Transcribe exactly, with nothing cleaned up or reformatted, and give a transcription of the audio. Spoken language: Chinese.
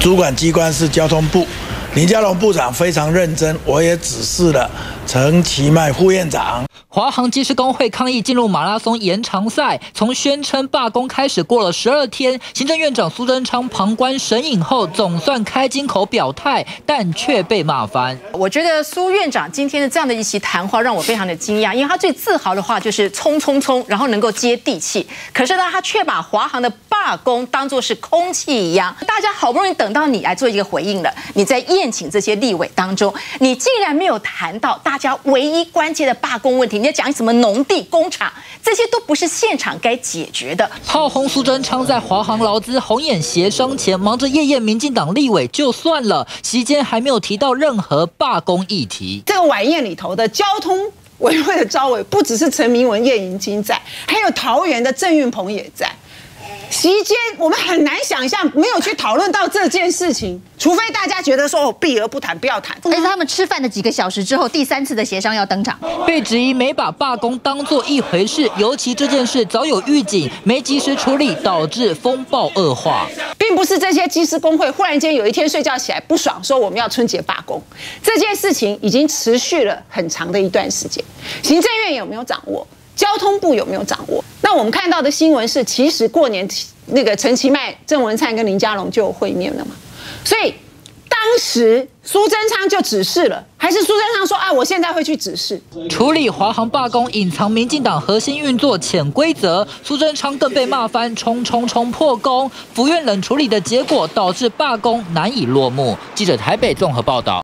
主管机关是交通部，林佳龙部长非常认真，我也指示了陈其迈副院长。 华航机师工会抗议进入马拉松延长赛，从宣称罢工开始过了十二天，行政院长苏贞昌旁观审影后，总算开金口表态，但却被骂翻。 我觉得苏院长今天的这样的一席谈话让我非常的惊讶，因为他最自豪的话就是冲冲冲，然后能够接地气。可是呢，他却把华航的罢工当作是空气一样。大家好不容易等到你来做一个回应了，你在宴请这些立委当中，你竟然没有谈到大家唯一关切的罢工问题。你在讲什么农地工厂，这些都不是现场该解决的。 炮轰苏贞昌在华航劳资红眼协商前，忙着夜宴民进党立委就算了，席间还没有提到任何罢工议题。 这个晚宴里头的交通委员会的召委，不只是陈明文、叶银金在，还有桃园的郑运鹏也在。席间我们很难想象没有去讨论到这件事情，除非大家觉得说哦避而不谈，不要谈。 但是他们吃饭的几个小时之后，第三次的协商要登场， 被质疑没把罢工当作一回事，尤其这件事早有预警，没及时处理，导致风暴恶化。 并不是这些机师工会忽然间有一天睡觉起来不爽，说我们要春节罢工，这件事情已经持续了很长的一段时间。行政院有没有掌握？交通部有没有掌握？那我们看到的新闻是，其实过年那个陈其迈、郑文灿跟林佳龙就有会面了嘛，所以当时苏贞昌就指示了，还是苏贞昌说啊，我现在会去指示处理华航罢工，隐藏民进党核心运作潜规则。苏贞昌更被骂翻，冲冲冲破功，府院冷处理的结果导致罢工难以落幕。记者台北综合报道。